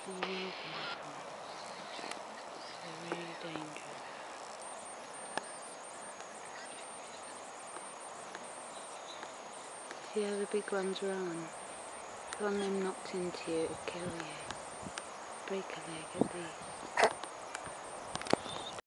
They're really dangerous. See how the big ones run? If one of them knocked into you, it'd kill you. Break a leg at least.